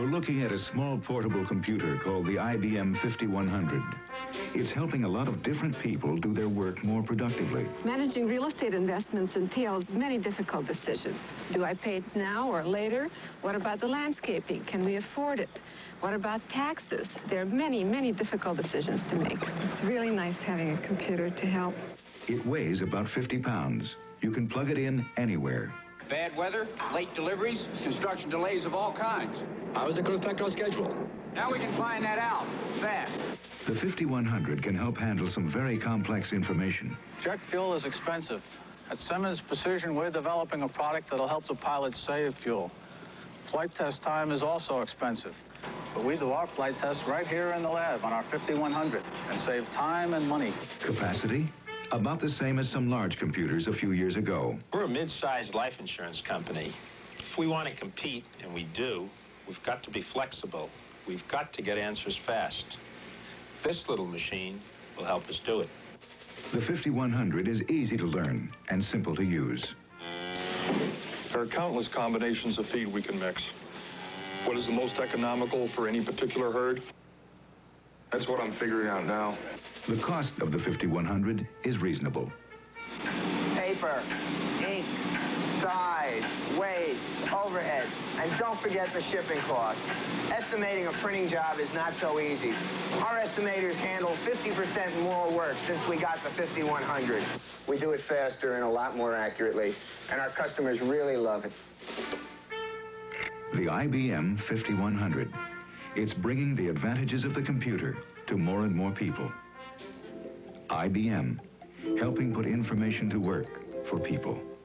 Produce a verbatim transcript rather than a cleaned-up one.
looking at a small portable computer called the I B M fifty-one hundred. It's helping a lot of different people do their work more productively. Managing real estate investments entails many difficult decisions. Do I pay it now or later? What about the landscaping? Can we afford it? What about taxes? There are many, many difficult decisions to make. It's really nice having a computer to help. It weighs about fifty pounds. You can plug it in anywhere. Bad weather, late deliveries, construction delays of all kinds. How is it going to affect our schedule? Now we can find that out fast. The fifty-one hundred can help handle some very complex information. Jet fuel is expensive. At Simmons Precision, we're developing a product that'll help the pilots save fuel. Flight test time is also expensive. But we do our flight tests right here in the lab on our fifty-one hundred and save time and money. Capacity? About the same as some large computers a few years ago. We're a mid-sized life insurance company. If we want to compete, and we do, we've got to be flexible. We've got to get answers fast. This little machine will help us do it. The fifty-one hundred is easy to learn and simple to use. There are countless combinations of feed we can mix. What is the most economical for any particular herd? That's what I'm figuring out now. The cost of the fifty-one hundred is reasonable. Paper, ink, size, weight, overhead, and don't forget the shipping cost. Estimating a printing job is not so easy. Our estimators handle fifty percent more work since we got the fifty-one hundred. We do it faster and a lot more accurately, and our customers really love it. The I B M fifty-one hundred. It's bringing the advantages of the computer to more and more people. I B M, helping put information to work for people.